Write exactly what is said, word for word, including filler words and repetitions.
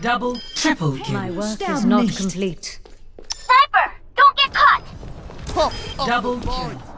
Double, triple kill. My work Down is not nicht. complete. Sniper! Don't get caught! Double kill.